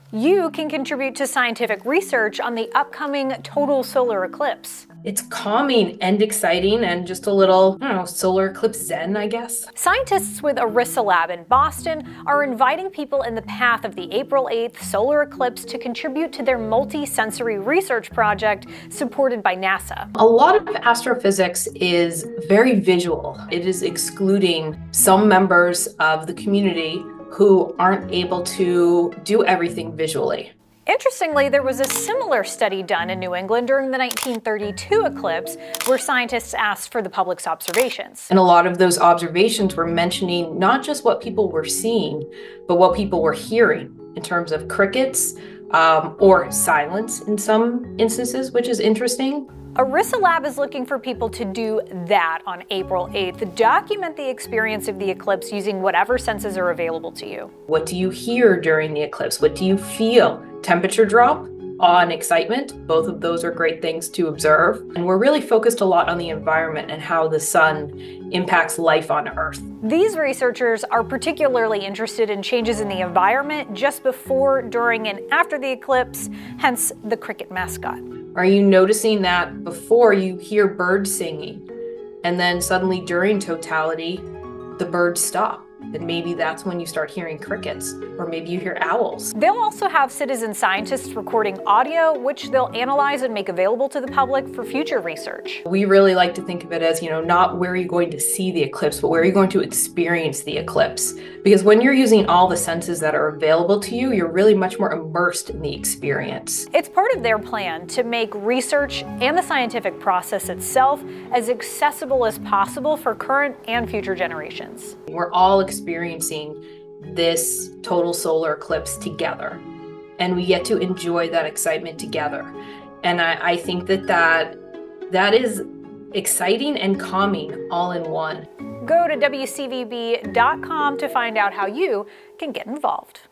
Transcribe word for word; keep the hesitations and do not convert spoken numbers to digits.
You can contribute to scientific research on the upcoming total solar eclipse. It's calming and exciting and just a little, I don't know, solar eclipse zen, I guess. Scientists with ECLIPSE Lab in Boston are inviting people in the path of the April eighth solar eclipse to contribute to their multisensory research project supported by NASA. A lot of astrophysics is very visual. It is excluding some members of the community who aren't able to do everything visually. Interestingly, there was a similar study done in New England during the nineteen thirty-two eclipse, where scientists asked for the public's observations. And a lot of those observations were mentioning not just what people were seeing, but what people were hearing in terms of crickets um, or silence in some instances, which is interesting. ECLIPSE Lab is looking for people to do that on April eighth. Document the experience of the eclipse using whatever senses are available to you. What do you hear during the eclipse? What do you feel? Temperature drop, awe and excitement. Both of those are great things to observe. And we're really focused a lot on the environment and how the sun impacts life on Earth. These researchers are particularly interested in changes in the environment just before, during, and after the eclipse, hence the cricket mascot. Are you noticing that before you hear birds singing, and then suddenly during totality, the birds stop? And maybe that's when you start hearing crickets, or maybe you hear owls. They'll also have citizen scientists recording audio, which they'll analyze and make available to the public for future research. We really like to think of it as, you know, not where you're going to see the eclipse, but where you're going to experience the eclipse. Because when you're using all the senses that are available to you, you're really much more immersed in the experience. It's part of their plan to make research and the scientific process itself as accessible as possible for current and future generations. We're all experiencing this total solar eclipse together, and we get to enjoy that excitement together. And I, I think that, that that is exciting and calming all in one. Go to W C V B dot com to find out how you can get involved.